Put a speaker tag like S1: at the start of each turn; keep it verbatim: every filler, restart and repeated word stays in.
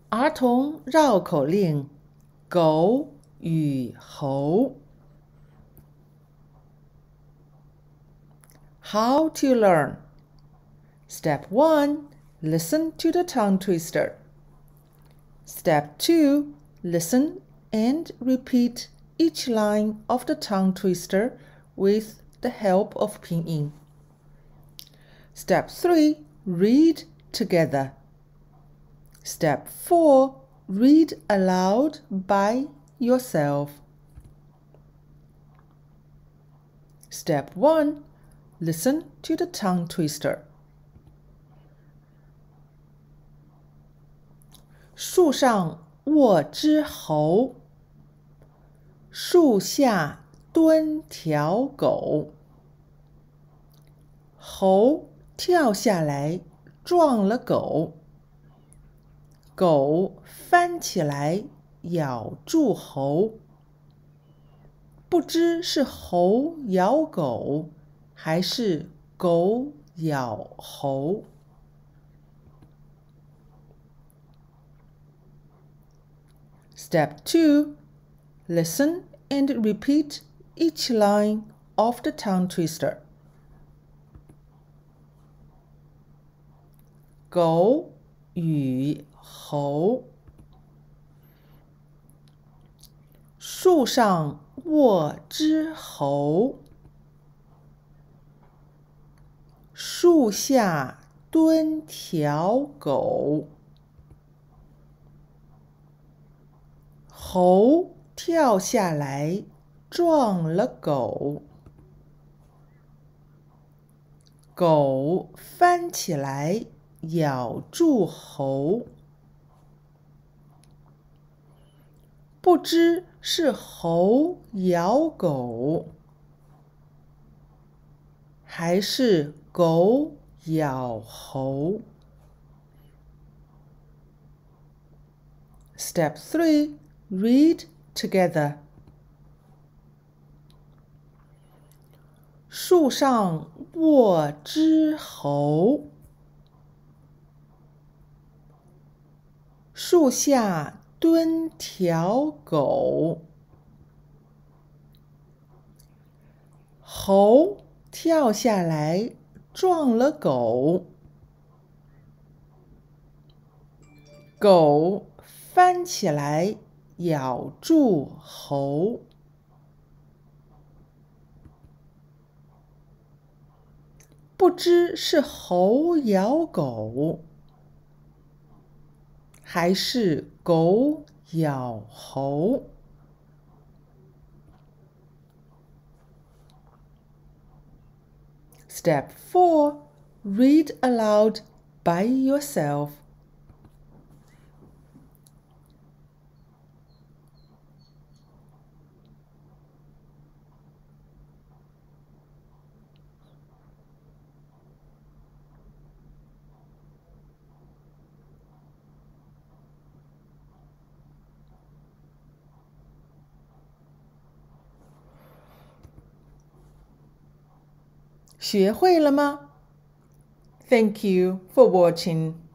S1: 儿童绕口令：狗与猴。How to learn? Step one. Listen to the tongue twister. Step two. Listen and repeat each line of the tongue twister with the help of pinyin. Step three. Read together. Step four. Read aloud by yourself. Step one. Listen to the tongue twister. 树上卧只猴，树下蹲条狗。猴跳下来撞了狗，狗翻起来咬住猴。不知是猴咬狗，还是狗咬猴。Step two. Listen and repeat each line of the tongue twister. 狗与猴，树上卧只猴，树下蹲条狗。猴跳下来撞了狗，狗翻起来咬住猴。不知是猴咬狗，还是狗咬猴。Step three. Read together. 树上卧只猴，树下蹲条狗。猴跳下来撞了狗，狗翻起来咬住猴。不知是猴咬狗，还是狗咬猴。Step four. Read aloud by yourself. 学会了吗？ Thank you for watching.